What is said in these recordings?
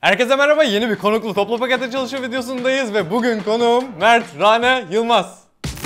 Herkese merhaba, yeni bir konuklu toplu paket açılışı videosundayız ve bugün konuğum Mert Rane Yılmaz.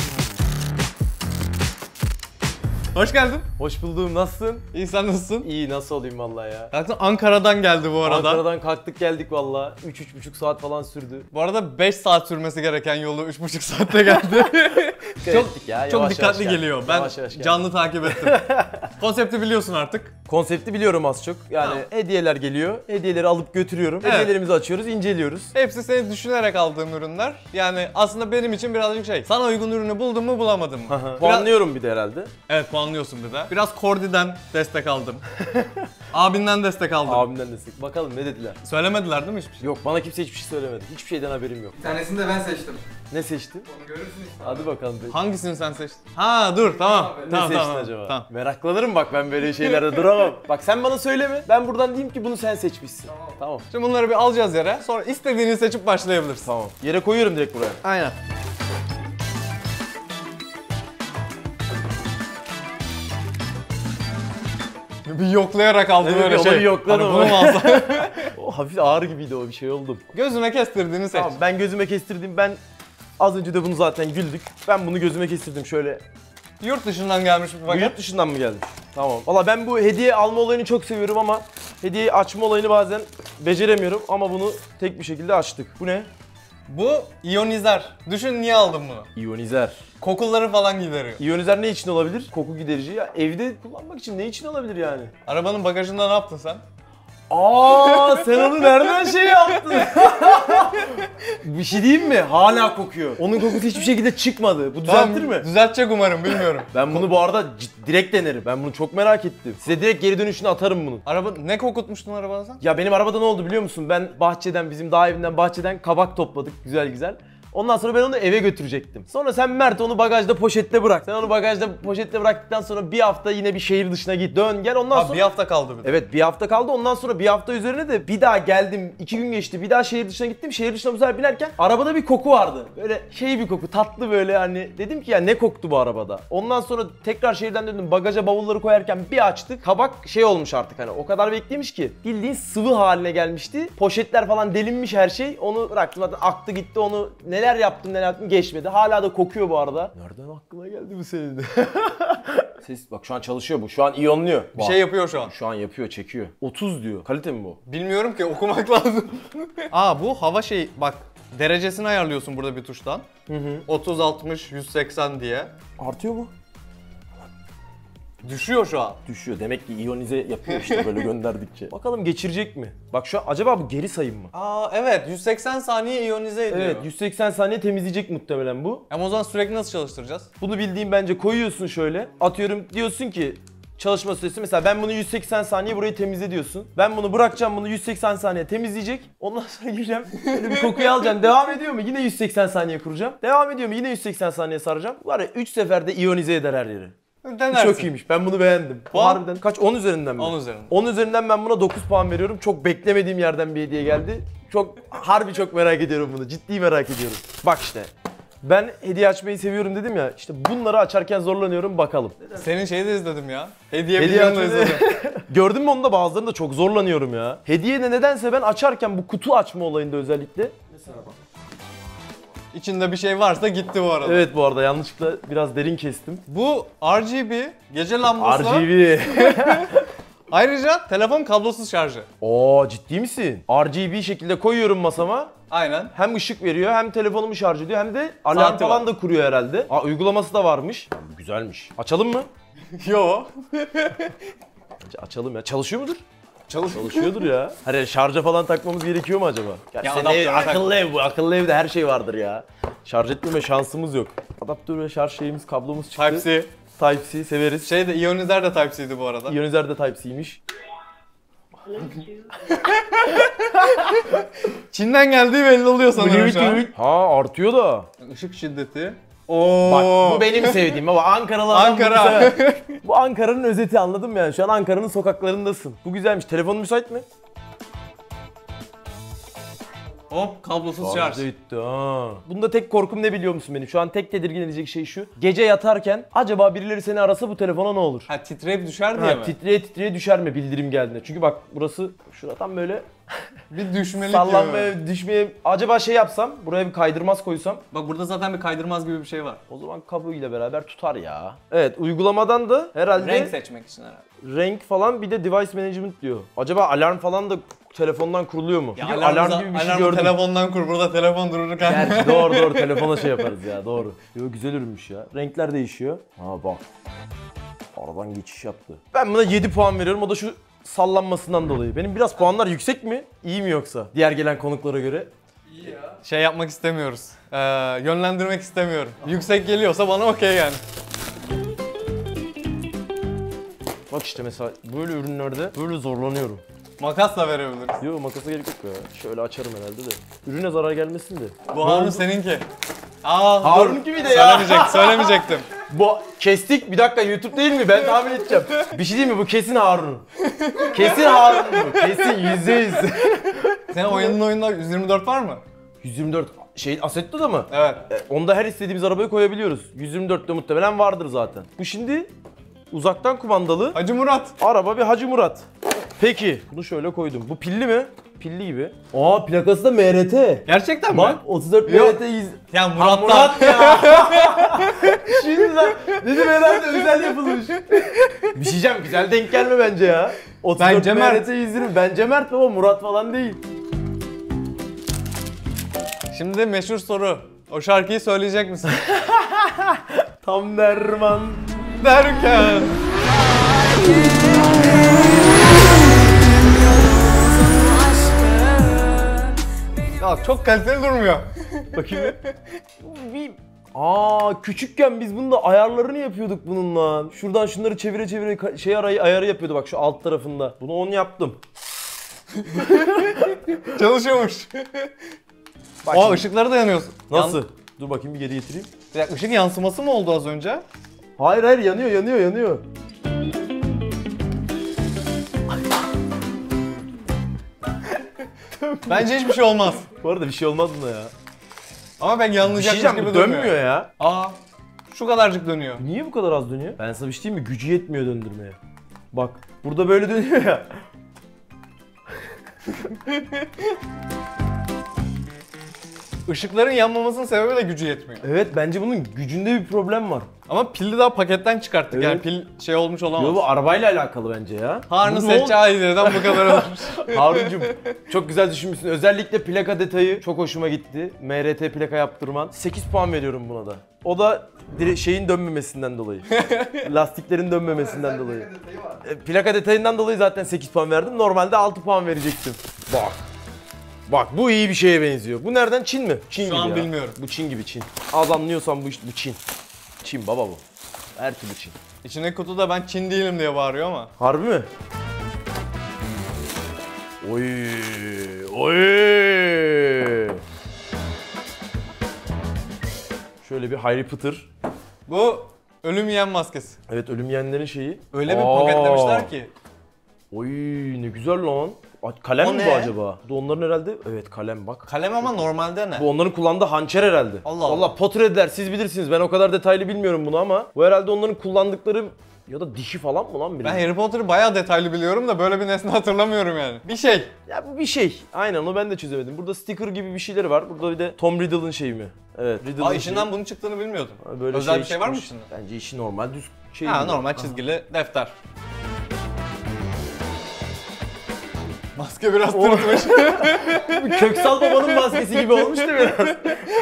Hoş geldin. Hoş buldum. Nasılsın? İyi, sen nasılsın? İyi, nasıl olayım vallahi ya. Kalktın, Ankara'dan geldi bu arada. Ankara'dan kalktık geldik vallahi. 3-3,5 saat falan sürdü. Bu arada 5 saat sürmesi gereken yolu 3,5 saatte geldi. çok dikkatli geliyor. Ben canlı takip ettim. Konsepti biliyorsun artık. Konsepti biliyorum az çok. Yani tamam. Hediyeler geliyor. Hediyeleri alıp götürüyorum. Evet. Hediyelerimizi açıyoruz, inceliyoruz. Hepsi seni düşünerek aldığım ürünler. Yani aslında benim için birazcık şey. Sana uygun ürünü buldun mu bulamadın mı? Puanlıyorum bir de herhalde. Evet, puanlıyorsun bir de. Biraz Kordi'den destek aldım. Abinden destek aldım. Abimden destek. Bakalım ne dediler? Söylemediler değil mi hiçbir şey? Yok, bana kimse hiçbir şey söylemedi. Hiçbir şeyden haberim yok. Bir tanesini de ben seçtim. Ne seçtin? Onu görürsün işte. Hadi bakalım. Hangisini sen seçtin? Ha dur, tamam. Ne Ne seçtin tamam, acaba? Tamam. Meraklanırım bak, ben böyle şeylerde duramam. Bak sen bana söyleme. Ben buradan diyeyim ki bunu sen seçmişsin. Tamam. Şimdi bunları bir alacağız yere. Sonra istediğini seçip başlayabilirsin. Tamam. Yere koyuyorum direkt buraya. Aynen. Bir yoklayarak aldım Evet, öyle onu şey. bir yokladım. Hani bunu mu alsam? O hafif ağır gibiydi, o bir şey oldum. Gözüne kestirdiğini seç. Tamam, ben gözüme kestirdim. Ben az önce de bunu zaten güldük. Ben bunu gözüme kestirdim şöyle. Yurt dışından gelmiş bir Bu paket. yurt dışından mı geldi? Tamam. Valla ben bu hediye alma olayını çok seviyorum ama hediye açma olayını bazen beceremiyorum ama bunu tek bir şekilde açtık. Bu ne? Bu iyonizer. Düşün, niye aldım bunu? İyonizer. Kokuları falan gideriyor. İyonizer ne için olabilir? Koku giderici. Ya evde kullanmak için ne için olabilir yani? Arabanın bagajında ne yaptın sen? Aa, sen onu nereden şey yaptın? Bir şey diyeyim mi? Hala kokuyor. Onun kokusu hiçbir şekilde çıkmadı. Bu düzeltir mi? Düzeltecek umarım, bilmiyorum. Ben bunu bu arada direkt denerim. Ben bunu çok merak ettim. Size direkt geri dönüşünü atarım bunu. Araba ne kokutmuştun arabada sen? Ya benim arabada ne oldu biliyor musun? Ben bahçeden, bizim dağ evinden bahçeden kabak topladık güzel güzel. Ondan sonra ben onu eve götürecektim. Sonra sen Mert onu bagajda poşetle bırak. Sen onu bagajda poşetle bıraktıktan sonra bir hafta yine bir şehir dışına git, dön gel, ondan sonra... Bir hafta kaldı bir de. Evet, bir hafta kaldı, ondan sonra bir hafta üzerine de bir daha geldim, 2 gün geçti, bir daha şehir dışına gittim. Şehir dışına bu sefer binerken arabada bir koku vardı. Böyle şey bir koku, tatlı böyle, hani dedim ki ya ne koktu bu arabada. Ondan sonra tekrar şehirden döndüm, bagaja bavulları koyarken bir açtık. Kabak şey olmuş artık, hani o kadar beklemiş ki bildiğin sıvı haline gelmişti. Poşetler falan delinmiş, her şey. Onu bıraktım zaten, aktı gitti, onu neler yaptım geçmedi. Hala da kokuyor bu arada. Nereden aklına geldi bu senin de? Ses bak, şu an çalışıyor bu. Şu an iyonluyor. Bir şey yapıyor şu an. Şu an yapıyor, çekiyor. 30 diyor. Kalite mi bu? Bilmiyorum ki, okumak lazım. Bu hava şey, bak derecesini ayarlıyorsun burada bir tuştan. 30, 60, 180 diye. Artıyor mu? Düşüyor şu an. Düşüyor. Demek ki iyonize yapıyor işte böyle gönderdikçe. Bakalım geçirecek mi? Bak şu an acaba bu geri sayım mı? Evet, 180 saniye iyonize ediyor. Evet, 180 saniye temizleyecek muhtemelen bu. Ama o zaman sürekli nasıl çalıştıracağız? Bunu bildiğim, bence koyuyorsun şöyle. Atıyorum, diyorsun ki çalışma süresi, mesela ben bunu 180 saniye burayı temizle diyorsun. Ben bunu bırakacağım, bunu 180 saniye temizleyecek. Ondan sonra gireceğim. Böyle bir kokuyu alacağım. Devam ediyor mu? Yine 180 saniye kuracağım. Devam ediyor mu? Yine 180 saniye saracağım. Var ya, 3 seferde iyonize eder her yeri. Denersin. Çok iyiymiş. Ben bunu beğendim. Puan? Harbiden. Kaç? 10 üzerinden mi? 10 üzerinden. 10 üzerinden ben buna 9 puan veriyorum. Çok beklemediğim yerden bir hediye geldi. Harbi çok merak ediyorum bunu. Ciddi merak ediyorum. Bak işte. Ben hediye açmayı seviyorum dedim ya. İşte bunları açarken zorlanıyorum, bakalım. Senin şeyi de izledim ya. Hediye Hediye videonu da açmayı- izledim. Gördün mü onu da, bazılarında çok zorlanıyorum ya. Hediye de nedense ben açarken, bu kutu açma olayında özellikle. İçinde bir şey varsa gitti bu arada. Evet, bu arada yanlışlıkla biraz derin kestim. Bu RGB, gece lambası. RGB. Ayrıca telefon kablosuz şarjı. Oo, ciddi misin? RGB şekilde koyuyorum masama. Aynen. Hem ışık veriyor, hem telefonumu şarj ediyor, hem de alarm Saati falan var. da kuruyor herhalde. Uygulaması da varmış. Güzelmiş. Açalım mı? Yo. Bence açalım ya. Çalışıyor mudur? Çalışıyordur ya. Hani şarja falan takmamız gerekiyor mu acaba? Ya Senin adaptöre akıllı ev bu. Akıllı evde her şey vardır ya. Şarj etmeme şansımız yok. Adaptör ve şarj şeyimiz, kablomuz çıktı. Type-C. Type-C severiz. Şey de iyonizer de Type-C'ydi bu arada. İyonizer de Type-C'ymiş. Çin'den geldiği belli oluyor sanırım şu an. Ha, artıyor da. Işık şiddeti. Oo. Bak, bu benim sevdiğim baba. Ankaralı adam Ankara. Bu Ankara'nın özeti, anladın mı yani? Şu an Ankara'nın sokaklarındasın. Bu güzelmiş. Telefonun müsait mi? Hop, kablosuz şarj. Etti ha. Bunda tek korkum ne biliyor musun benim? Şu an tek tedirgin edecek şey şu. Gece yatarken acaba birileri seni arasa bu telefona ne olur? Ha, titreyip düşer diye mi? Titreye titreye düşer mi bildirim geldiğinde? Çünkü bak, burası şuradan böyle Bir düşmelik Sallanmaya, düşmeye. Acaba şey yapsam, buraya bir kaydırmaz koysam. Bak burada zaten bir kaydırmaz gibi bir şey var. O zaman kabuğuyla beraber tutar ya. Evet, uygulamadan da herhalde Renk seçmek için herhalde. renk falan, bir de device management diyor. Acaba alarm falan da telefondan kuruluyor mu? Ya Çünkü alarm gibi bir şey gördüm. Telefondan kur, burada telefon dururken. Gerçi doğru telefona şey yaparız ya, doğru. Yo, güzel ürünmüş ya. Renkler değişiyor. Ha bak. Aradan geçiş yaptı. Ben buna 7 puan veriyorum. O da şu sallanmasından dolayı. Benim biraz puanlar yüksek mi? İyi mi yoksa? Diğer gelen konuklara göre. İyi ya. Şey yapmak istemiyoruz. Yönlendirmek istemiyorum. Yüksek geliyorsa bana okey yani. Bak işte mesela böyle ürünlerde böyle zorlanıyorum. Makasla verebiliriz. Yok, makasa gerek yok ya. Şöyle açarım herhalde de. Ürüne zarar gelmesin de. Bu Harun seninki. Aa, Harun gibi de ya. Söylemeyecektim. Bu kestik. Bir dakika, YouTube değil mi? Ben tahmin edeceğim. Bir şey değil mi? Bu kesin Harun. Kesin Harun bu. Kesin %100. Senin oyunda 124 var mı? 124 Assetto'da mı? Evet. Onda her istediğimiz arabayı koyabiliyoruz. 124'te muhtemelen vardır zaten. Bu şimdi uzaktan kumandalı Hacı Murat. araba, bir Hacı Murat. Peki bunu şöyle koydum. Bu pilli mi? Pilli gibi. Aa, plakası da MRT. Gerçekten mi? Bak 34 Yok. MRT iz. Ya Ha, Murat Murat ya. Şimdi lan dedim herhalde özel yapılmış. Bir şey diyeceğim, güzel denk gelme bence ya. 34 Bence Mert. MRT izlerim. Bence Mert ama Murat falan değil. Şimdi meşhur soru. O şarkıyı söyleyecek misin? Tam derman. Derken. Ya çok kaliteli durmuyor. Bakayım bir. Küçükken biz bunun da ayarlarını yapıyorduk bununla. Şuradan şunları çevire çevire ayarı yapıyordu bak şu alt tarafında. Bunu 10 yaptım. Çalışıyormuş. Bak O şimdi. ışıkları da yanıyor. Nasıl? Dur bakayım, bir geri getireyim. Bir dakika, ışık yansıması mı oldu az önce? Hayır yanıyor. Bence hiçbir şey olmaz. Bu arada bir şey olmaz buna ya. Ama ben Bir şey yanlayacakmış diyeceğim, gibi bu durmuyor. dönmüyor ya. Aa, şu kadarcık dönüyor. Niye bu kadar az dönüyor? Ben sana bir şey diyeyim mi? Gücü yetmiyor döndürmeye. Bak burada böyle dönüyor ya. Işıkların yanmamasının sebebi de gücü yetmiyor. Evet, bence bunun gücünde bir problem var. Ama pili daha paketten çıkarttık, Evet. yani pil şey olmuş olamaz. Yo, bu arabayla alakalı bence ya. Harun'un Bu ne oldu? seçeceği neden bu kadar olmuş? Harun'cum çok güzel düşünmüşsün. Özellikle plaka detayı çok hoşuma gitti. MRT plaka yaptırman. 8 puan veriyorum buna da. O da şeyin dönmemesinden dolayı. Lastiklerin dönmemesinden dolayı. Plaka detayından dolayı zaten 8 puan verdim. Normalde 6 puan verecektim. Bak. Bak bu iyi bir şeye benziyor. Bu nereden? Çin mi? Çin Şu gibi an ya. bilmiyorum. Bu Çin gibi Çin. Az anlıyorsan bu Çin. Çin baba bu. Her türlü Çin. İçindeki kutuda ben Çin değilim diye bağırıyor ama. Harbi mi? Oy, oy. Şöyle bir Harry Potter. Bu ölüm yiyen maskesi. Evet, ölüm yiyenlerin şeyi. Öyle bir paketlemişler ki. Oy, ne güzel lan. Kalem O mi ne? bu acaba? Bu onların herhalde. Evet, kalem bak. Kalem ama normalde ne? Bu onların kullandığı hançer herhalde. Allah Allah. Valla Potterhead'ler siz bilirsiniz. Ben o kadar detaylı bilmiyorum bunu ama bu herhalde onların kullandıkları ya da dişi falan mı lan biri? Ben Harry Potter'ı bayağı detaylı biliyorum da böyle bir nesne hatırlamıyorum yani. Bir şey. Ya bu bir şey. Aynen, onu ben de çözemedim. Burada sticker gibi bir şeyleri var. Burada bir de Tom Riddle'ın şeyi mi? Evet, Riddle'ın Aa, içinden bunun çıktığını bilmiyordum. şeyi. Böyle özel bir şey var mı çıkmış. içinde? Bence işi normal düz şey. Ha, gibi. normal çizgili defter. Maske biraz tırtmış. Köksal babanın maskesi gibi olmuş değil mi biraz?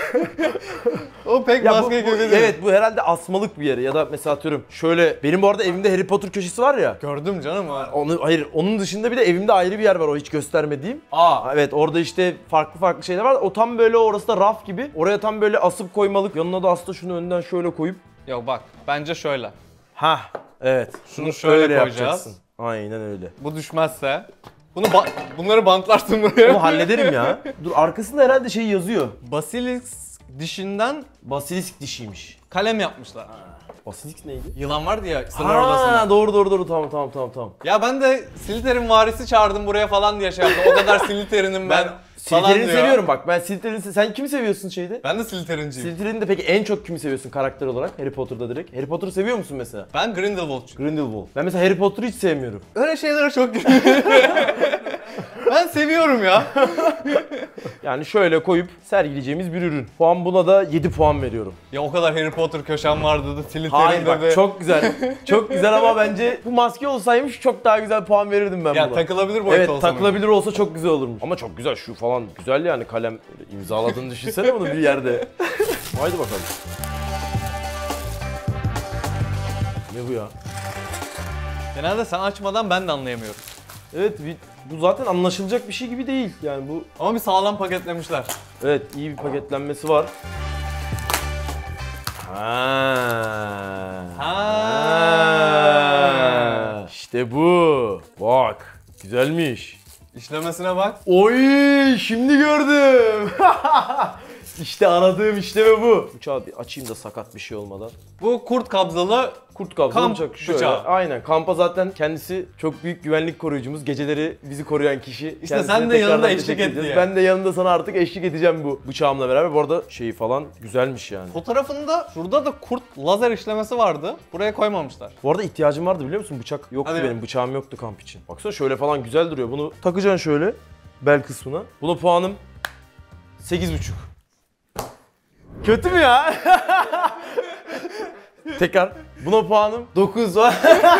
O pek Ya maske gibi değil. evet, bu herhalde asmalık bir yere ya da mesela atıyorum şöyle, benim bu arada evimde Harry Potter köşesi var ya. Gördüm canım. Hayır, onun dışında bir de evimde ayrı bir yer var, o hiç göstermediğim. Aa. Evet, orada işte farklı şeyler var. O tam böyle, orası da raf gibi. Oraya tam böyle asıp koymalık. Yanına da aslında şunu önden şöyle koyup. Yok bak, bence şöyle. Evet. Şunu şöyle öyle koyacağız. yapacaksın. Aynen öyle. Bu düşmezse. Bunları bantlarsın buraya. Onu hallederim ya. Dur, arkasında herhalde şey yazıyor. Basilisk dişinden Basilisk dişiymiş. kalem yapmışlar. Basilisk neydi? Yılan vardı ya sınır odasında. Ha, doğru. Tamam. Ya ben de Slytherin varisi çağırdım buraya falan diye şey yaptım. O kadar Slytherin'im ben falan Slytherin'i diyor. seviyorum bak. Ben Slytherin'i sen kimi seviyorsun şeyde? Ben de Slytherinciyim. Slytherin'de peki en çok kimi seviyorsun karakter olarak? Harry Potter'da direkt. Harry Potter'ı seviyor musun mesela? Ben Grindelwald'cuyum. Grindelwald. Ben mesela Harry Potter'ı hiç sevmiyorum. Öyle şeylere çok Ben seviyorum ya. Yani şöyle koyup sergileyeceğimiz bir ürün. Puan buna da 7 puan veriyorum. Ya o kadar Harry Potter köşem vardı da Hayır Slytherin'de bak de. çok güzel. Çok güzel ama bence bu maske olsaymış çok daha güzel puan verirdim ben Ya buna. takılabilir boyut Evet olsa takılabilir olsa çok güzel olurmuş. Ama çok güzel şu falan güzel yani kalem imzaladığını düşünsene bunu bir yerde. Haydi bakalım. Ne bu ya? Genelde sen açmadan ben de anlayamıyorum. Evet bu zaten anlaşılacak bir şey gibi değil yani bu. Ama bir sağlam paketlemişler. Evet iyi bir paketlenmesi var. İşte bu. Bak güzelmiş. İşlemesine bak. Oy şimdi gördüm. İşte aradığım işleme bu. Bıçağı bir açayım da sakat bir şey olmadan. Bu kurt kabzalı Kurt kablo kamp bıçak şöyle. bıçağı. Aynen kampa zaten kendisi çok büyük güvenlik koruyucumuz. Geceleri bizi koruyan kişi. İşte Kendisine sen de yanında tekrardan eşlik teşekkür et edeceğiz. diye. Ben de yanında sana artık eşlik edeceğim bu bıçağımla beraber. Bu arada şeyi falan güzelmiş yani. fotoğrafında şurada da kurt lazer işlemesi vardı. Buraya koymamışlar. Bu arada ihtiyacım vardı biliyor musun? Bıçak yoktu Hadi benim. Bıçağım yoktu kamp için. Baksana şöyle falan güzel duruyor. Bunu takacaksın şöyle bel kısmına. Buna puanım 8,5. Kötü mü ya? Tekrar. Buna puanım 9 var.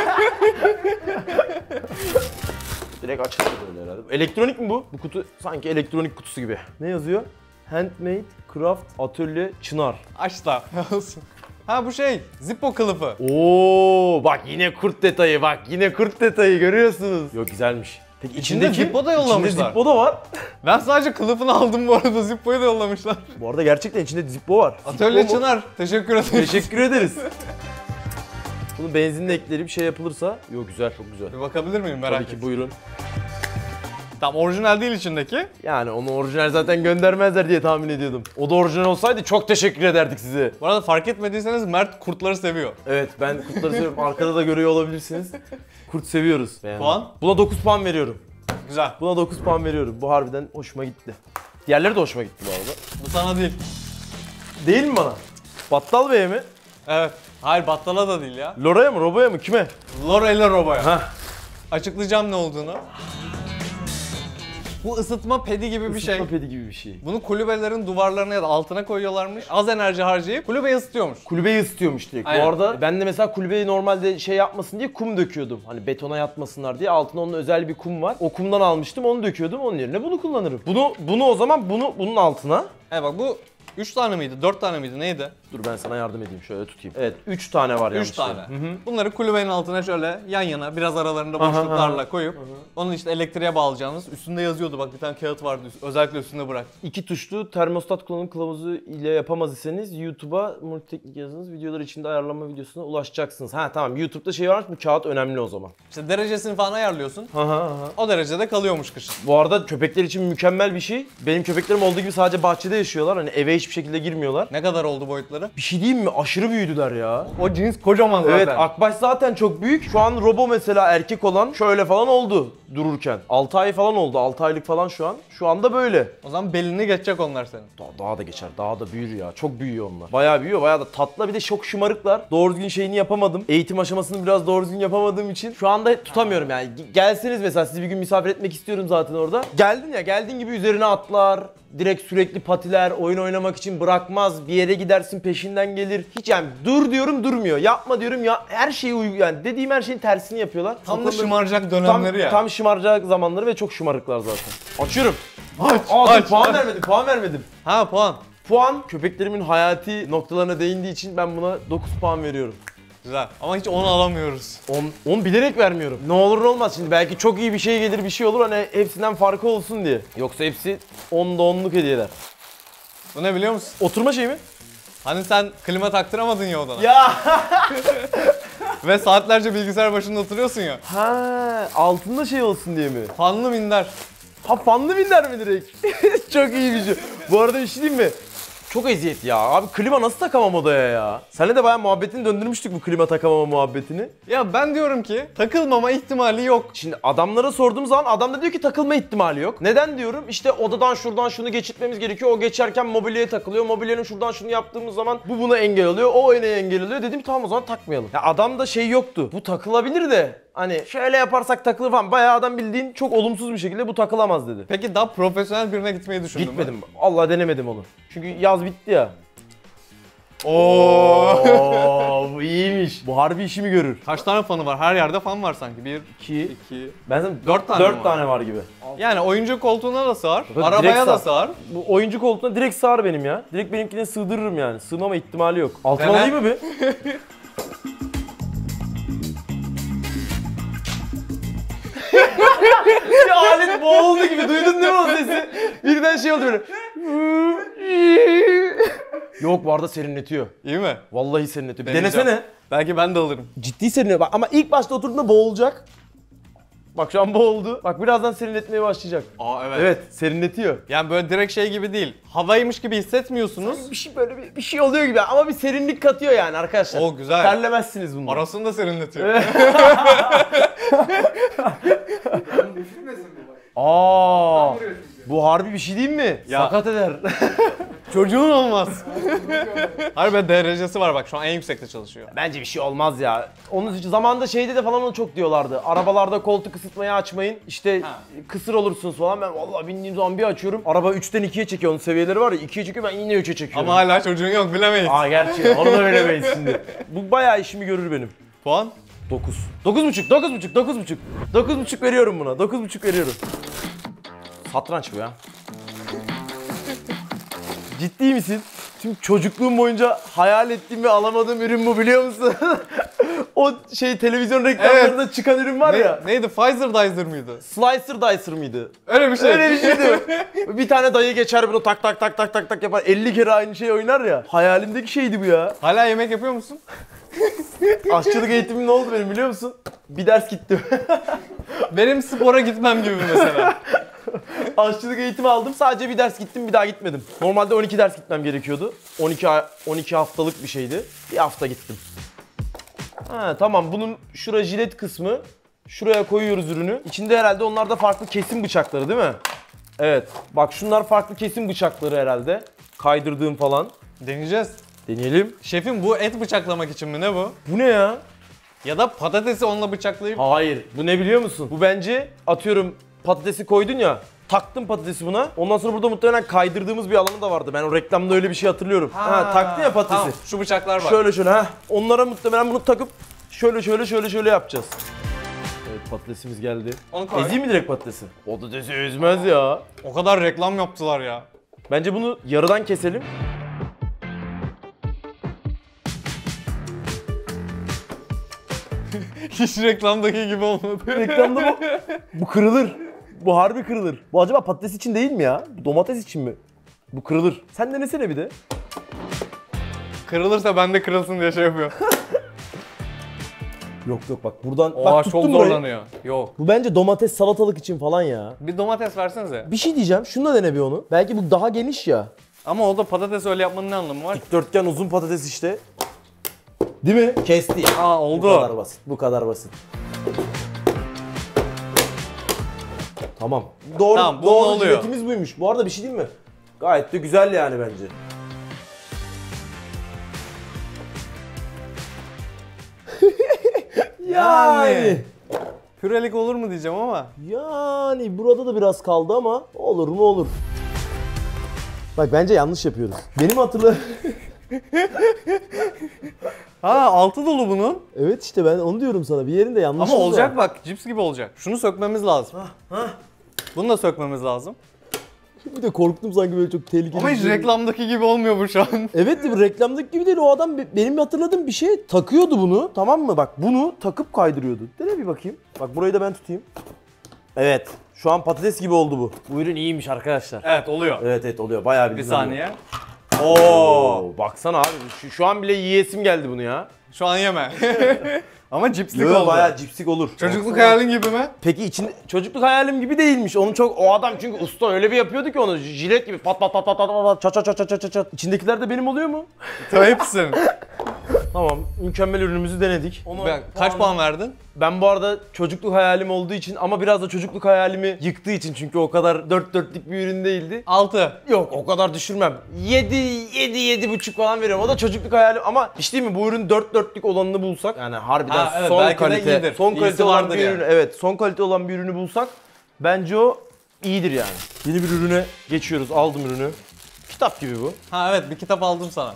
Direkt açılır böyle herhalde. Elektronik mi bu? Bu kutu sanki elektronik kutusu gibi. Ne yazıyor? Handmade Craft Atölye Çınar. Aç da. Ha bu şey, Zippo kılıfı. Oo, bak yine kurt detayı, bak yine kurt detayı görüyorsunuz. Yok güzelmiş. Peki İçinde Zippo da yollamışlar. İçinde Zippo da var. Ben sadece kılıfını aldım bu arada, Zippo'yu da yollamışlar. Bu arada gerçekten içinde Zippo var. Atölye Zippo mu? Çınar, teşekkür ederim. Teşekkür ederiz. Bunu benzinle ekleyip şey yapılırsa, yok güzel, çok güzel. Bir bakabilir miyim, merak Tabii ettim. ki buyurun. Tam orijinal değil içindeki. Yani onu orijinal zaten göndermezler diye tahmin ediyordum. O da orijinal olsaydı çok teşekkür ederdik size. Bu arada fark etmediyseniz Mert kurtları seviyor. Evet ben kurtları seviyorum. Arkada da görüyor olabilirsiniz. Kurt seviyoruz. Beğendim. Puan? Buna 9 puan veriyorum. Güzel. Buna 9 puan veriyorum. Bu harbiden hoşuma gitti. Diğerleri de hoşuma gitti bu arada. Bu sana değil. Değil mi bana? Battal Bey'e mi? Evet. Hayır, battala da değil ya. Lora'ya mı? Robo'ya mı? Kime? Lorel'e Robo'ya. Hah. Açıklayacağım ne olduğunu. Bu ısıtma pedi gibi bir şey. Isıtma pedi gibi bir şey. Bunu kulübelerin duvarlarına ya da altına koyuyorlarmış. Az enerji harcayıp kulübeyi ısıtıyormuş. Kulübeyi ısıtıyormuş direkt. Aynen. Bu arada ben de mesela kulübeyi normalde şey yapmasın diye kum döküyordum. Hani betona yatmasınlar diye. Altına onun özel bir kum var. O kumdan almıştım, onu döküyordum. Onun yerine bunu kullanırım. Bunu o zaman bunun altına. Evet bak, bu 3 tane miydi? 4 tane miydi? Neydi? Dur ben sana yardım edeyim, şöyle tutayım. Evet 3 tane var 3 yanlışlıkla. tane. Bunları kulübenin altına şöyle yan yana biraz aralarında boşluklarla koyup onun işte elektriğe bağlayacağınız, üstünde yazıyordu bak, bir tane kağıt vardı özellikle üstünde bırak. 2 tuşlu termostat kullanım kılavuzu ile yapamaz iseniz YouTube'a multiteknik yazınız, videolar içinde ayarlama videosuna ulaşacaksınız. Ha tamam, YouTube'da şey varmış, bu kağıt önemli o zaman. İşte derecesini falan ayarlıyorsun. Aha. O derecede kalıyormuş kışın. Bu arada köpekler için mükemmel bir şey. Benim köpeklerim olduğu gibi sadece bahçede yaşıyorlar. Hani eve hiçbir şekilde girmiyorlar. Ne kadar oldu boyutları? Bir şey diyeyim mi? Aşırı büyüdüler ya. O cins kocaman zaten. Evet, Akbaş zaten çok büyük. Şu an Robo mesela erkek olan şöyle falan oldu dururken. 6 ay falan oldu. 6 aylık falan şu an. Şu anda böyle. O zaman belini geçecek onlar senin. Daha da geçer. Daha da büyür ya. Çok büyüyor onlar. Bayağı büyüyor. Bayağı da tatlı. Bir de çok şımarıklar. Doğru düzgün şeyini yapamadım. Eğitim aşamasını biraz doğru düzgün yapamadığım için şu anda tutamıyorum yani. Gelseniz mesela, sizi bir gün misafir etmek istiyorum zaten orada. Geldin ya, geldiğin gibi üzerine atlar. Direkt sürekli patiler, oyun oynamak için bırakmaz. Bir yere gidersin peşinden gelir. Hiç yani dur diyorum durmuyor. Yapma diyorum ya, her şeyi yani dediğim her şeyin tersini yapıyorlar. Tam da şımaracak dönemleri ya. Tam şımaracak zamanları ve çok şımarıklar zaten. Açıyorum. Aç, Puan vermedim, puan vermedim. Ha, puan. Puan köpeklerimin hayati noktalarına değindiği için ben buna 9 puan veriyorum. Güzel. Ama hiç 10 alamıyoruz. 10 bilerek vermiyorum. Ne olur ne olmaz şimdi, belki çok iyi bir şey gelir, bir şey olur, hani hepsinden farkı olsun diye. Yoksa hepsi 10'da 10'luk hediyeler. Bu ne biliyor musun? Oturma şeyi mi? Hani sen klima taktıramadın ya odana. Ya. Ve saatlerce bilgisayar başında oturuyorsun ya. Ha, altında şey olsun diye mi? Fanlı minder. Ha, fanlı minder mi direkt? Çok iyi bir şey. Bu arada bir şey diyeyim mi? Çok eziyet ya. Abi klima nasıl takamam odaya ya? Seninle de bayağı muhabbetini döndürmüştük bu klima takamama muhabbetini. Ya ben diyorum ki takılmama ihtimali yok. Şimdi adamlara sorduğum zaman adam da diyor ki takılma ihtimali yok. Neden diyorum? İşte odadan şuradan şunu geçirtmemiz gerekiyor. O geçerken mobilyaya takılıyor. Mobilyanın şuradan şunu yaptığımız zaman bu buna engel oluyor. O ona engel oluyor. Dedim tamam, o zaman takmayalım. Ya adam da şey yoktu. Bu takılabilir de Hani şöyle yaparsak takılır falan. Bayağı adam bildiğin çok olumsuz bir şekilde bu takılamaz dedi. Peki daha profesyonel birine gitmeyi düşündün mü? Gitmedim. Allah denemedim onu. Çünkü yaz bitti ya. Oo. Bu iyiymiş. Bu harbi işimi görür. Kaç tane fanı var? Her yerde fan var sanki. 1, 2, 2. ben sana 4 tane 4 var. tane var gibi. Yani oyuncu koltuğuna da sığar, Direkt arabaya da sığar. sığar. Bu oyuncu koltuğuna direkt sığar benim ya. Direkt benimkine sığdırırım yani. Sığmama ihtimali yok. Altına Dene. alayım mı bir? Bir alet boğuldu gibi. Duydun değil mi o sesi? Birden şey oldu böyle. Yok, bu arada serinletiyor. İyi mi? Vallahi serinletiyor. Bir Deneyeceğim. denesene. Belki ben de alırım. Ciddi serinliyor. Bak, ama ilk başta oturduğunda boğulacak. Bak şu an boğuldu. Bak birazdan serinletmeye başlayacak. Aa evet. Evet, serinletiyor. Yani böyle direkt şey gibi değil. Havaymış gibi hissetmiyorsunuz. Bir şey böyle bir şey oluyor gibi ama bir serinlik katıyor yani arkadaşlar. O güzel. Terlemezsiniz bundan. Arasını da serinletiyor. Aa, bu harbi bir şey değil mi? Ya. Sakat eder. Çocuğun olmaz. Hayır be, derecesi var bak, şu an en yüksekte çalışıyor. Bence bir şey olmaz ya. Onun için zamanında şeyde de falan onu çok diyorlardı. Arabalarda koltuk ısıtmayı açmayın. İşte kısır olursunuz falan. Ben vallahi bindiğim zaman bir açıyorum. Araba 3'ten 2'ye çekiyor. Onun seviyeleri var ya. 2'ye çekiyor, ben yine 3'e çekiyorum. Ama hala çocuğun yok, bilemeyiz. Aa gerçi onu da bilemeyiz şimdi. Bu bayağı işimi görür benim. Puan? 9. 9,5. 9,5 veriyorum buna. 9,5 veriyorum. Satranç bu ya. Ciddi misin? Tüm çocukluğum boyunca hayal ettiğim ve alamadığım ürün bu, biliyor musun? O şey televizyon reklamlarında çıkan ürün var ya. Neydi? Pfizer Dicer mıydı? Slicer Dicer mıydı? Öyle bir şey. Öyle bir şeydi. Bir tane dayı geçer bunu tak tak tak tak tak tak yapar. 50 kere aynı şeyi oynar ya. Hayalimdeki şeydi bu ya. Hala yemek yapıyor musun? Aşçılık eğitimim ne oldu benim, biliyor musun? Bir ders gittim. Benim spora gitmem gibi mesela. Aşçılık eğitimi aldım. Sadece bir ders gittim, bir daha gitmedim. Normalde 12 ders gitmem gerekiyordu. 12 haftalık bir şeydi. Bir hafta gittim. Ha tamam, bunun şura jilet kısmı. Şuraya koyuyoruz ürünü. İçinde herhalde onlar da farklı kesim bıçakları değil mi? Evet. Bak şunlar farklı kesim bıçakları herhalde. Kaydırdığım falan. Deneyeceğiz. Deneyelim. Şefim, bu et bıçaklamak için mi, ne bu? Bu ne ya? Ya da patatesi onunla bıçaklayıp... Hayır. Bu ne biliyor musun? Bu bence, atıyorum patatesi koydun ya. Taktım patatesi buna. Ondan sonra burada muhtemelen kaydırdığımız bir alanı da vardı. Ben o reklamda öyle bir şey hatırlıyorum. Ha taktın ya patatesi. Tamam, şu bıçaklar var. Şöyle şöyle ha. Onlara muhtemelen bunu takıp şöyle yapacağız. Evet, patatesimiz geldi. Onu koy. Ezeyim mi direkt patatesi? Patatesi ezmez ya. O kadar reklam yaptılar ya. Bence bunu yarıdan keselim. Hiç reklamdaki gibi olmadı. Reklamda bu kırılır. Bu harbi kırılır. Bu acaba patates için değil mi ya? Bu domates için mi? Bu kırılır. Sen denesene bir de. Kırılırsa ben de kırılsın diye şey yapıyorum. Yok bak buradan Oha, bak çok tuttum burayı. zorlanıyor. Yok. Bu bence domates salatalık için falan ya. Bir domates versenize. Bir şey diyeceğim. Şunu da dene bir onu. Belki bu daha geniş ya. Ama o da patates öyle yapmanın ne anlamı var? Dörtgen uzun patates işte. Değil mi? Kesti. Aa, Bu oldu. kadar basit. Bu kadar basit. Tamam. Doğru. Tamam, bu doğru ne oluyor? jiletimiz buymuş. Bu arada bir şey değil mi? Gayet de güzel yani bence. yani. Pürelik olur mu diyeceğim ama. Yani burada da biraz kaldı ama olur mu olur. Bak bence yanlış yapıyoruz. Benim Ha, altı dolu bunun. Evet işte ben onu diyorum sana. Bir yerinde yanlış Ama olacak bak, cips gibi olacak. Şunu sökmemiz lazım. Bunu da sökmemiz lazım. Bir de korktum sanki böyle çok tehlikeli. Ama bir hiç şey. reklamdaki gibi olmuyor bu şu an. Evet de bir reklamdaki gibi değil. O adam benim hatırladığım bir şey takıyordu bunu. Tamam mı? Bak bunu takıp kaydırıyordu. Dene bir bakayım. Bak burayı da ben tutayım. Evet. Şu an patates gibi oldu bu. Bu ürün iyiymiş arkadaşlar. Evet, oluyor. Evet oluyor. Bayağı bir Bir güzel saniye. oluyor. Oo, baksana abi. Şu an bile yiyesim geldi bunu ya. Şu an yeme. Ama cipslik Yok oldu. bayağı cipsik olur. Çocukluk hayalin gibi mi? Peki çocukluk hayalim gibi değilmiş. Onu çok o adam çünkü usta öyle bir yapıyordu ki onu jilet gibi pat pat pat pat pat çat çat çat çat çat çat. İçindekiler de benim oluyor mu? Tabii hepsin. Tamam, mükemmel ürünümüzü denedik. Kaç puan verdin? Ben bu arada çocukluk hayalim olduğu için ama biraz da çocukluk hayalimi yıktığı için çünkü o kadar dört dörtlük bir ürün değildi. 6. Yok o kadar düşürmem. 7,5 falan veriyorum. O da çocukluk hayalim ama işte değil mi bu ürün dört dörtlük olanını bulsak yani harbiden evet, son belki de kalite, iyidir. son kalite İyisi olan vardır bir yani. ürün, evet son kalite olan bir ürünü bulsak bence o iyidir yani. Yeni bir ürüne geçiyoruz. Aldım ürünü. Kitap gibi bu. Ha evet, bir kitap aldım sana.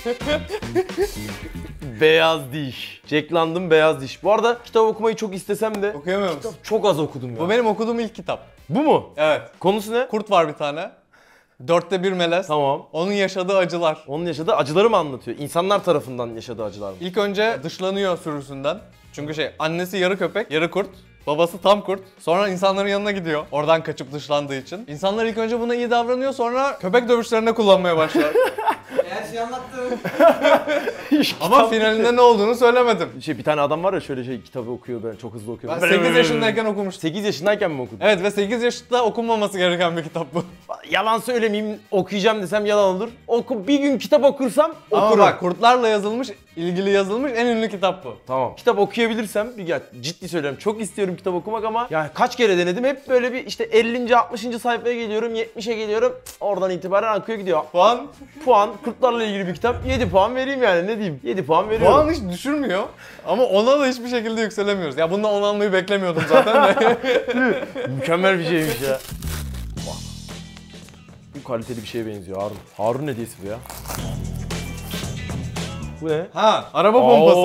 Beyaz Diş. Jack London Beyaz Diş. Bu arada kitap okumayı çok istesem de Okuyamıyor musun? çok az okudum ya. Bu benim okuduğum ilk kitap. Bu mu? Evet. Konusu ne? Kurt var bir tane. 1/4 melez. Tamam. Onun yaşadığı acılar. Onun yaşadığı acıları mı anlatıyor? İnsanlar tarafından yaşadığı acılar mı? İlk önce dışlanıyor sürüsünden. Çünkü annesi yarı köpek, yarı kurt. Babası tam kurt. Sonra insanların yanına gidiyor. Oradan kaçıp dışlandığı için. İnsanlar ilk önce buna iyi davranıyor, sonra köpek dövüşlerinde kullanmaya başlar. Her şeyi anlattım. Ama finalinde ne olduğunu söylemedim. Bir tane adam var ya şöyle kitabı okuyor böyle çok hızlı okuyor. Ben 8 yaşındayken okumuştum. 8 yaşındayken mi okudun? Evet ve 8 yaşında okunmaması gereken bir kitap bu. Yalan söylemeyeyim, okuyacağım desem yalan olur. Bir gün kitap okursam Ama okurum. bak, kurtlarla yazılmış, ilgili yazılmış en ünlü kitap bu. Tamam. Kitap okuyabilirsem, ciddi söylüyorum çok istiyorum kitap okumak ama ya kaç kere denedim hep böyle bir işte 50. 60. sayfaya geliyorum, 70'e geliyorum. Oradan itibaren akıyor gidiyor. Puan kurtlarla ilgili bir kitap 7 puan vereyim yani ne diyeyim? 7 puan veriyorum. Puan hiç düşürmüyor ama ona da hiçbir şekilde yükselemiyoruz. Ya bundan 10 almayı beklemiyordum zaten de. Mükemmel bir şeymiş ya. Bu kaliteli bir şeye benziyor Harun. Harun hediyesi bu ya. Bu ne? Ha, araba pompası.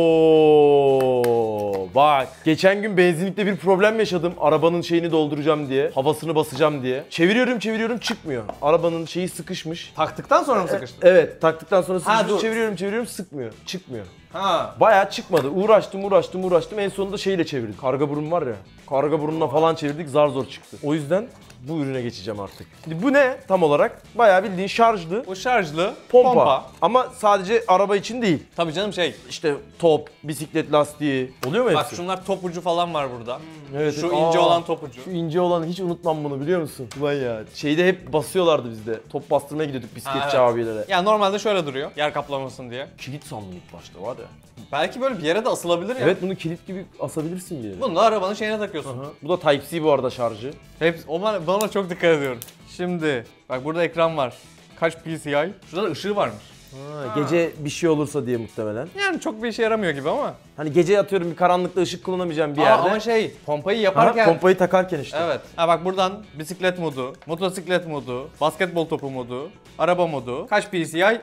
Oo, bak geçen gün benzinlikte bir problem yaşadım. Arabanın şeyini dolduracağım diye, havasını basacağım diye. Çeviriyorum çıkmıyor. Arabanın şeyi sıkışmış. Taktıktan sonra mı sıkıştı? Evet, taktıktan sonra sıkışmış. dur. Çeviriyorum çıkmıyor. Ha. Bayağı çıkmadı. Uğraştım. En sonunda şeyle çevirdik. Karga burun var ya. Karga burunla falan çevirdik, zar zor çıktı. O yüzden bu ürüne geçeceğim artık. Şimdi bu ne tam olarak? Bayağı bildiğin şarjlı. Bu şarjlı Pompa. Ama sadece araba için değil. Tabii canım İşte top, bisiklet lastiği. Oluyor mu hepsi? Bak şunlar top ucu falan var burada. Evet, Şu ince olan top ucu. Şu ince olan hiç unutmam bunu biliyor musun? Ulan ya. Şeyde hep basıyorlardı bizde. Top bastırmaya gidiyorduk bisikletçi evet. abilere. Ya normalde şöyle duruyor. Yer kaplamasın diye. Kilit sandım ilk başta var ya. Belki böyle bir yere de asılabilir ya. Evet bunu kilit gibi asabilirsin bir yere. Bunu da arabanın şeyine takıyorsun. Aha. Bu da Type-C bu arada şarjı. Bana çok dikkat ediyorum. Şimdi bak burada ekran var. Kaç PCI? Şurada da ışığı varmış. Gece bir şey olursa diye muhtemelen. Yani çok bir işe yaramıyor gibi ama. Hani gece yatıyorum bir karanlıkta ışık kullanamayacağım bir yerde. Ama pompayı yaparken... Pompayı takarken işte. Evet. Ha bak buradan bisiklet modu, motosiklet modu, basketbol topu modu, araba modu. Kaç PCI?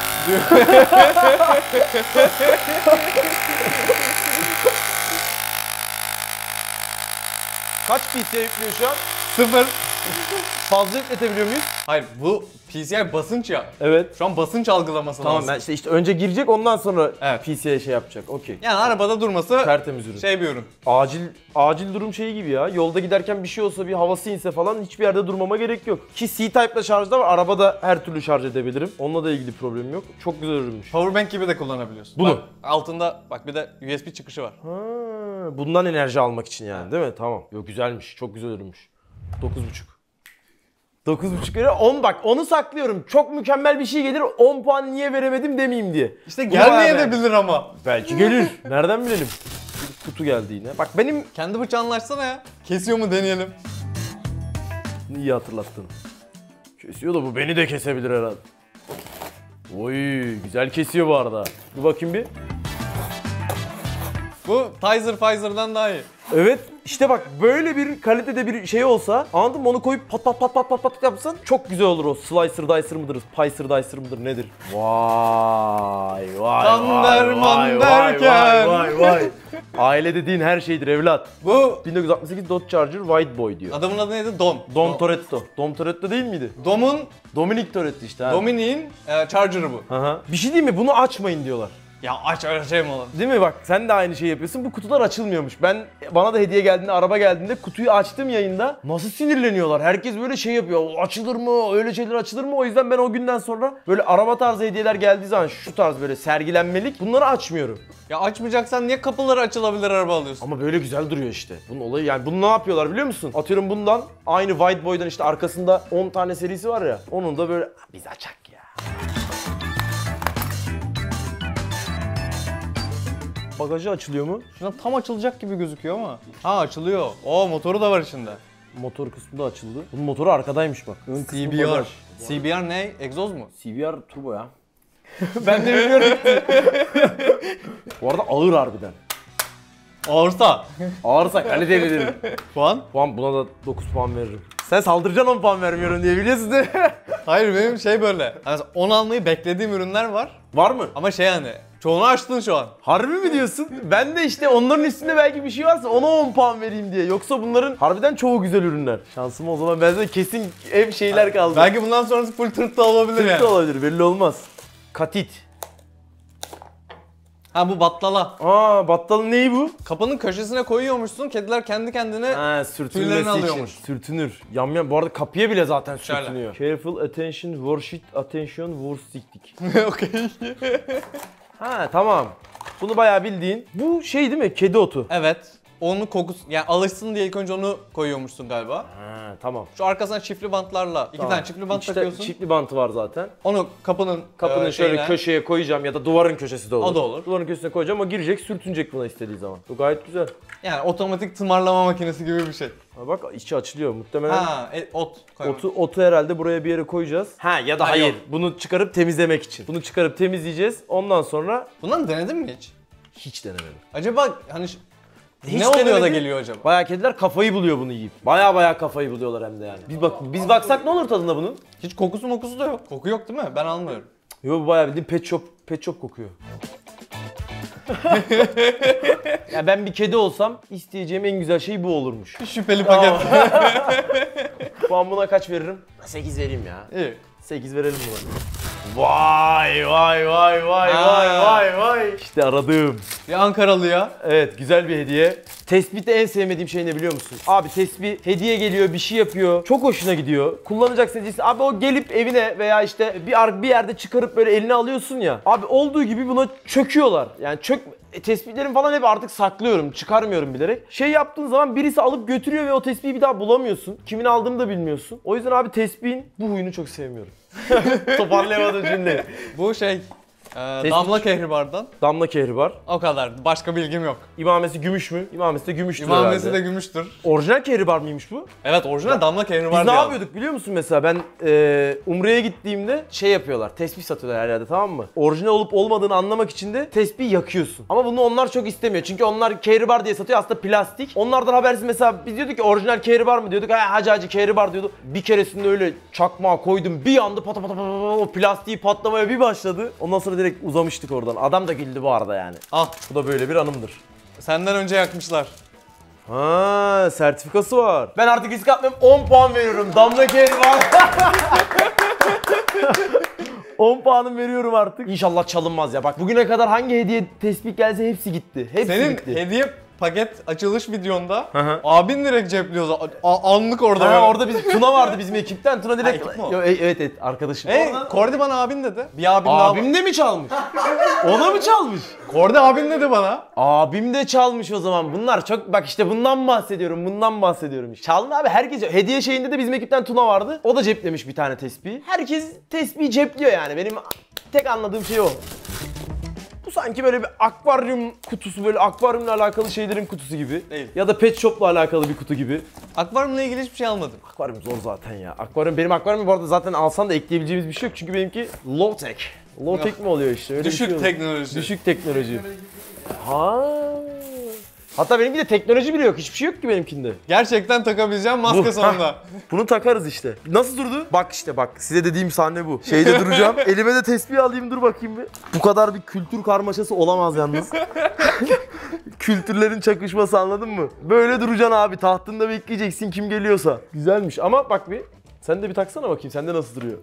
Kaç PC'ye yüklüyor şu an? 0. Fazla yükletebiliyor muyuz? Hayır, bu PCI basınç ya. Evet. Şu an basınç algılaması Tamam lazım. ben işte önce girecek ondan sonra Evet. PC'ye şey yapacak. Okey. Yani arabada durması Tertemiz ürün. bir ürün. Acil durum şeyi gibi ya. Yolda giderken bir şey olsa bir havası inse falan hiçbir yerde durmama gerek yok. Ki C-Type'la şarjda var. Arabada her türlü şarj edebilirim. Onunla da ilgili problemim yok. Çok güzel ürünmüş. Powerbank gibi de kullanabiliyorsun. Bunu. Bak, altında bak bir de USB çıkışı var. Ha, bundan enerji almak için yani değil mi? Tamam. Yok güzelmiş. Çok güzel ürünmüş. 9,5 lira. 10 bak onu saklıyorum. Çok mükemmel bir şey gelir 10 puan niye veremedim demeyeyim diye. İşte gelmeye de bilir ama. Belki gelir. Nereden bilelim? Bir kutu geldi yine. Bak benim... Kendi bıçağınla açsana ya. Kesiyor mu deneyelim. İyi hatırlattın. Kesiyor da bu beni de kesebilir herhalde. Oy güzel kesiyor bu arada. Bir bakayım bir. Bu Pfizer'dan daha iyi. Evet işte bak böyle bir kalitede bir şey olsa anladın mı onu koyup pat yapsan çok güzel olur o Slicer Dicer mıdır, Picer Dicer mıdır nedir? Vay. Tam derman derken. Vay. Aile dediğin her şeydir evlat. Bu 1968 Dodge Charger White Boy diyor. adamın adı neydi? Dom. Dom Toretto. Dom Toretto değil miydi? Dom'un, Dominic Toretto işte. Dominic'in Charger'ı bu. Aha. Bir şey değil mi? Bunu açmayın diyorlar. Ya aç öyle şey mi olur? Değil mi bak sen de aynı şeyi yapıyorsun. Bu kutular açılmıyormuş. Bana da hediye geldiğinde, araba geldiğinde kutuyu açtım yayında. Nasıl sinirleniyorlar? Herkes böyle şey yapıyor. Açılır mı? Öyle şeyler açılır mı? O yüzden ben o günden sonra böyle araba tarzı hediyeler geldiği zaman şu tarz böyle sergilenmelik bunları açmıyorum. Ya açmayacaksan niye kapıları açılabilir araba alıyorsun? Ama böyle güzel duruyor işte. Bunun olayı yani bunu ne yapıyorlar biliyor musun? Atıyorum bundan aynı White Boy'dan işte arkasında 10 tane serisi var ya. Onun da böyle biz açak ya. Bagajı açılıyor mu? Şuradan tam açılacak gibi gözüküyor ama. Ha açılıyor. Oo motoru da var içinde. Motor kısmı da açıldı. Bunun motoru arkadaymış bak. Ön kısmı CBR. bagaj. CBR ne? Egzoz mu? CBR turbo ya. Ben de bilmiyorum. Bu arada ağır harbiden. Ağırsa. Ağırsa kaliteli dedim. Puan? Puan buna da 9 puan veririm. Sen saldıracaksın 10 puan vermiyorum diye biliyorsun değil mi? Hayır benim şey böyle. Hani 10 almayı beklediğim ürünler var. Var mı? Ama şey hani çoğunu açtın şu an. Harbi mi diyorsun? Ben de işte onların üstünde belki bir şey varsa ona 10 puan vereyim diye. Yoksa bunların harbiden çoğu güzel ürünler. Şansım o zaman ben de kesin ev şeyler kaldı. Belki bundan sonrası full tırtta olabilir Tırtı yani. olabilir belli olmaz. Katit. Ha bu battala. Aa battalın neyi bu? Kapının köşesine koyuyormuşsun. Kediler kendi kendine Ha tüylerini sürtünmesi için. alıyormuş. Sürtünür. Yam bu arada kapıya bile zaten Şöyle. sürtünüyor. Careful attention worship attention worstiktik. Okey. Ha tamam. Bunu bayağı bildiğin. Bu şey değil mi? Kedi otu. Evet. Onun kokusu yani alışsın diye ilk önce onu koyuyormuşsun galiba. Ha tamam. Şu arkasına çiftli bantlarla iki tane çiftli bant İşte takıyorsun. çiftli bantı var zaten. Onu kapının Kapının şöyle şeyine- köşeye koyacağım ya da duvarın köşesi de olur. O da olur. Duvarın köşesine koyacağım, o girecek, sürtünecek buna istediği zaman. Bu gayet güzel. Yani otomatik tımarlama makinesi gibi bir şey. Ha bak içi açılıyor muhtemelen. Ha, ot koymak. Otu herhalde buraya bir yere koyacağız. Ha ya da hayır. Hayır. Bunu çıkarıp temizlemek için. Bunu çıkarıp temizleyeceğiz. Ondan sonra Bundan denedin mi hiç? hiç denemedim. Acaba hani Hiç ne oluyor da denemedim. geliyor acaba? Bayağı kediler kafayı buluyor bunu yiyip. Bayağı kafayı buluyorlar hem de yani. Biz baksak ne olur tadında bunun? Hiç kokusu mokusu da yok. Koku yok değil mi? Ben almıyorum. Yo bu bayağı bildiğin pet shop kokuyor. Ya ben bir kedi olsam isteyeceğim en güzel şey bu olurmuş. Şüpheli paket. Puan buna kaç veririm? 8 vereyim ya. İyi. 8 verelim buna. Vay. İşte aradığım. Bir Ankaralıya. Evet güzel bir hediye. Tespihte en sevmediğim şey ne biliyor musun? Abi tespih hediye geliyor, bir şey yapıyor. Çok hoşuna gidiyor. Kullanacaksın hediyesi. Abi o gelip evine veya işte bir yerde çıkarıp böyle eline alıyorsun ya. Abi olduğu gibi buna çöküyorlar. Yani tespihlerim falan hep artık saklıyorum. Çıkarmıyorum bilerek. Şey yaptığın zaman birisi alıp götürüyor ve o tespihi bir daha bulamıyorsun. Kimin aldığını da bilmiyorsun. O yüzden abi tespihin bu huyunu çok sevmiyorum. Toparlayamadım cümleyi. Bu şey Damla Kehribar'dan. Damla kehribar. O kadar. Başka bilgim yok. İmamesi gümüş mü? İmamesi de gümüştür İmamesi herhalde. de gümüştür. Orijinal kehribar mıymış bu? Evet orijinal Damla Kehribar Biz ne diye yapıyorduk biliyor musun mesela? Ben Umre'ye gittiğimde şey yapıyorlar. Tespih satıyorlar her yerde, tamam mı? Orijinal olup olmadığını anlamak için de tespih yakıyorsun. Ama bunu onlar çok istemiyor. Çünkü onlar kehribar diye satıyor, aslında plastik. Onlardan habersiz mesela biz diyorduk ki orijinal kehribar mı diyorduk. Ha hacı kehribar diyordu. Bir keresinde öyle çakmağa koydum. Bir anda pata pata pata o plastiği patlamaya bir başladı. Ondan sonra direkt uzamıştık oradan. Adam da güldü bu arada yani. Al. Bu da böyle bir anımdır. Senden önce yakmışlar. Ha, sertifikası var. Ben artık risk atmıyorum. 10 puan veriyorum. Damla kehribar. 10 puanım veriyorum artık. İnşallah çalınmaz ya. Bak bugüne kadar hangi hediye tespih gelse hepsi gitti. Hepsi Senin gitti. hediye paket açılış videonda hı. abin direkt cepliyor. Anlık orada. Ha, böyle. orada Tuna vardı bizim ekipten. Tuna direkt... ekip mi o? Yo, evet arkadaşım. Kordi bana abin dedi. Bir abin daha var. Abim de mi çalmış? O da mı çalmış? Kordi abin dedi bana. Abim de çalmış o zaman. Bunlar çok bak işte bundan bahsediyorum işte. Çalın abi, herkes hediye şeyinde de bizim ekipten Tuna vardı. O da ceplemiş bir tane tespihi. Herkes tespihi cepliyor yani. Benim tek anladığım şey o. Bu sanki böyle bir akvaryum kutusu, böyle akvaryumla alakalı şeylerin kutusu gibi. Değil. Ya da pet shop'la alakalı bir kutu gibi. Akvaryumla ilgili hiçbir şey almadım. Akvaryum zor zaten ya. Benim akvaryum bu arada zaten alsan da ekleyebileceğimiz bir şey yok. Çünkü benimki low tech. Low tech mi oluyor işte? Öyle bir şey Düşük oluyor. teknoloji. Düşük teknoloji. Ha. Hatta benimki de teknoloji bile yok. Hiçbir şey yok ki benimkinde. Gerçekten takabileceğim maske sonunda. Bunu takarız işte. Nasıl durdu? Bak işte bak. Size dediğim sahne bu. Şeyde duracağım. Elime de tespih alayım, dur bakayım bir. Bu kadar bir kültür karmaşası olamaz yalnız. Kültürlerin çakışması, anladın mı? Böyle duracaksın abi. Tahtında bekleyeceksin kim geliyorsa. Güzelmiş ama bak bir. Sen de bir taksana bakayım. Sende nasıl duruyor?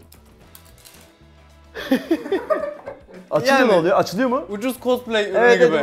Açınca Yani. ne oluyor? Açılıyor mu? Ucuz cosplay ürünü Evet, gibi. evet,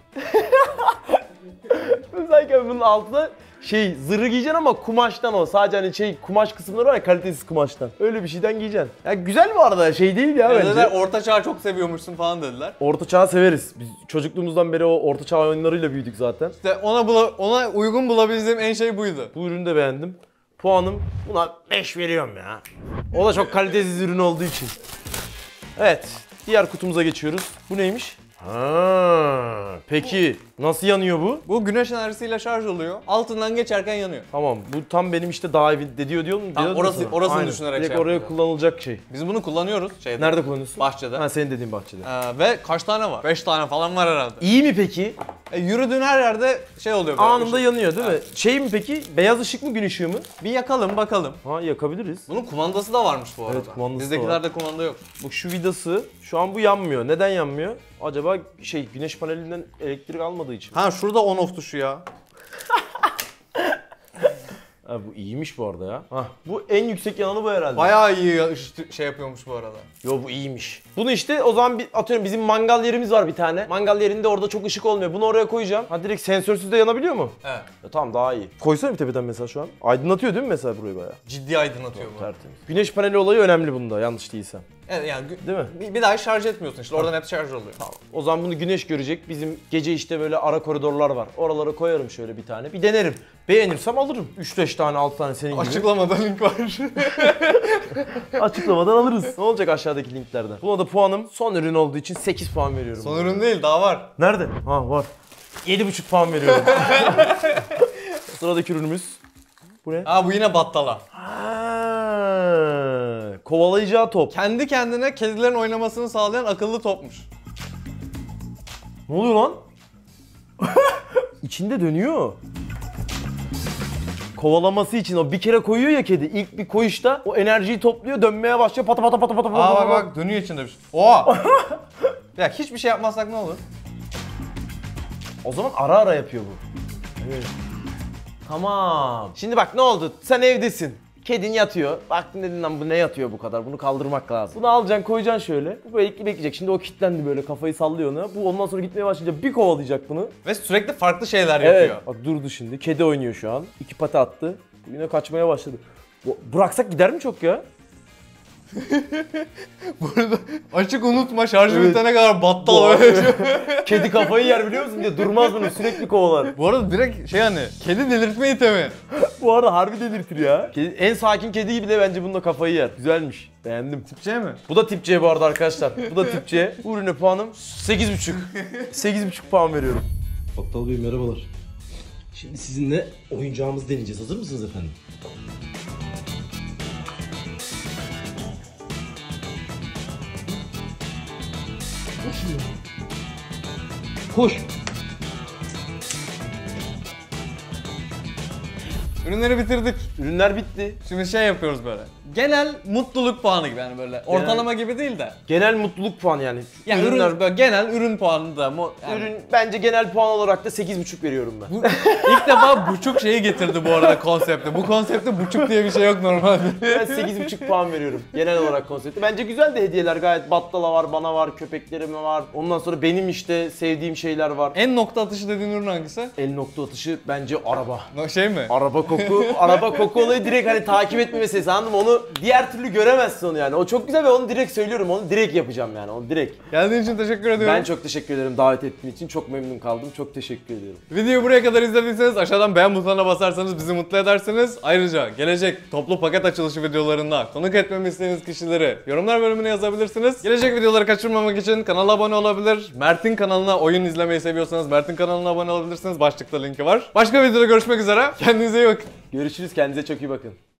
sanki bunun altına zırhı giyeceksin ama kumaştan o. Sadece hani kumaş kısımları var ya, kalitesiz kumaştan. Öyle bir şeyden giyeceksin. Ya güzel bu arada, değil ya bence. Dediler orta çağı çok seviyormuşsun falan dediler. Orta çağı severiz. Biz çocukluğumuzdan beri o orta çağ oyunlarıyla büyüdük zaten. İşte ona uygun bulabildiğim en şey buydu. Bu ürünü de beğendim. Puanım buna 5 veriyorum ya. O da çok kalitesiz ürün olduğu için. Evet. Diğer kutumuza geçiyoruz. Bu neymiş? Ha, peki nasıl yanıyor bu? Bu güneş enerjisiyle şarj oluyor. Altından geçerken yanıyor. Tamam, bu tam benim işte daha evinde diyor mu? Tamam, orasını düşünerek Direkt şey oraya yapıyor. kullanılacak şey. Biz bunu kullanıyoruz şeyde. Nerede kullanıyorsun? Bahçede. Ha, senin dediğin bahçede. Ve kaç tane var? 5 tane falan var herhalde. İyi mi peki? Yürüdüğün her yerde şey oluyor böyle. Anında ışık. yanıyor değil mi? Şey mi peki? Beyaz ışık mı gün ışığı mı? Bir yakalım bakalım. Ha, yakabiliriz. Bunun kumandası da varmış bu arada. Evet, kumandası da Bizdekilerde kumanda yok. Bu şu vidası, şu an bu yanmıyor. Neden yanmıyor? Acaba güneş panelinden elektrik almadığı için. Ha şurada on off tuşu ya. Ha, bu iyiymiş bu arada ya. Hah, bu en yüksek yananı bu herhalde. Bayağı iyi şey yapıyormuş bu arada. Yo, bu iyiymiş. Bunu işte o zaman atıyorum bizim mangal yerimiz var bir tane. Mangal yerinde orada çok ışık olmuyor. Bunu oraya koyacağım. Ha, direkt sensörsüz de yanabiliyor mu? Evet. Tamam, daha iyi. Koysana bir tepeden mesela şu an. Aydınlatıyor değil mi mesela burayı bayağı? Ciddi aydınlatıyor bu. Tertemiz. Güneş paneli olayı önemli bunda, yanlış değilsem. Evet yani Değil mi? bir daha şarj etmiyorsun işte oradan hep şarj oluyor. Tamam. O zaman bunu güneş görecek. Bizim gece işte böyle ara koridorlar var. Oralara koyarım şöyle bir tane. Bir denerim. Beğenirsem alırım. 3-5 tane 6 tane senin gibi. Açıklamada link var. Açıklamadan alırız. Ne olacak aşağıdaki linklerden? Buna da puanım son ürün olduğu için 8 puan veriyorum. Son ürün değil daha var. Nerede? Ha, var. 7,5 puan veriyorum. Sıradaki ürünümüz. Bu ne? Ha bu yine battala. Kovalayacağı top. Kendi kendine kedilerin oynamasını sağlayan akıllı topmuş. Ne oluyor lan? İçinde dönüyor. Kovalaması için o bir kere koyuyor ya kedi. İlk bir koyuşta o enerjiyi topluyor, dönmeye başlıyor. Pata pata pata pata pata. Aa bak dönüyor içinde bir şey. Oha! Ya hiçbir şey yapmazsak ne olur? O zaman ara ara yapıyor bu. Evet. Tamam. Şimdi bak ne oldu? Sen evdesin. Kedin yatıyor. Baktın dedin lan bu ne yatıyor bu kadar? Bunu kaldırmak lazım. Bunu alacaksın, koyacaksın şöyle. Bu böyle bekleyecek. Şimdi o kilitlendi böyle, kafayı sallıyor ona. Bu ondan sonra gitmeye başlayınca bir kovalayacak bunu. Ve sürekli farklı şeyler Evet. yapıyor. Bak durdu şimdi. Kedi oynuyor şu an. 2 pati attı. Yine kaçmaya başladı. Bıraksak gider mi çok ya? Burada açık unutma şarjı Evet. bitene kadar battal Bu öyle. Kedi kafayı yer biliyor musun diye durmaz bunu, sürekli kovalar. Bu arada direkt şey hani kedi delirtme itemi. Bu arada harbi delirtir ya. En sakin kedi bile bence bununla kafayı yer. Güzelmiş. Beğendim. Şey mi? Bu da tip C bu arada arkadaşlar. Bu da tip C. Bu ürüne puanım 8,5. 8,5 puan veriyorum. Battal Bey merhabalar. Şimdi sizinle oyuncağımızı deneyeceğiz. Hazır mısınız efendim? Koş. Ürünleri bitirdik. Ürünler bitti. Şimdi şey yapıyoruz böyle. Genel mutluluk puanı gibi yani böyle. Ortalama gibi değil de. Genel mutluluk puanı yani. Yani ürün böyle genel ürün puanı da yani Ürün bence genel puan olarak da 8,5 veriyorum ben. ilk defa buçuk şeyi getirdi bu arada konsepte. Bu konsepte buçuk diye bir şey yok normalde. Ben 8,5 puan veriyorum genel olarak konsepti. Bence güzel de hediyeler, gayet battala var, bana var, köpeklerime var. Ondan sonra benim işte sevdiğim şeyler var. En nokta atışı dediğin ürün hangisi? El nokta atışı bence araba. Şey mi? Araba koku, araba koku olayı direkt hani takip etme meselesi, anladın mı? Onu diğer türlü göremezsin onu yani. O çok güzel ve onu direkt söylüyorum, onu direkt yapacağım yani, onu direkt. Geldiğin için teşekkür ediyorum. Ben çok teşekkür ederim davet ettiğin için, çok memnun kaldım, çok teşekkür ediyorum. Videoyu buraya kadar izlediyseniz aşağıdan beğen butonuna basarsanız bizi mutlu edersiniz. Ayrıca gelecek toplu paket açılışı videolarında konuk etmemi istediğiniz kişileri yorumlar bölümüne yazabilirsiniz. Gelecek videoları kaçırmamak için kanala abone olabilir. Mert'in kanalına oyun izlemeyi seviyorsanız Mert'in kanalına abone olabilirsiniz. Başlıkta linki var. Başka videoda görüşmek üzere. Kendinize iyi bakın. Görüşürüz, kendinize çok iyi bakın.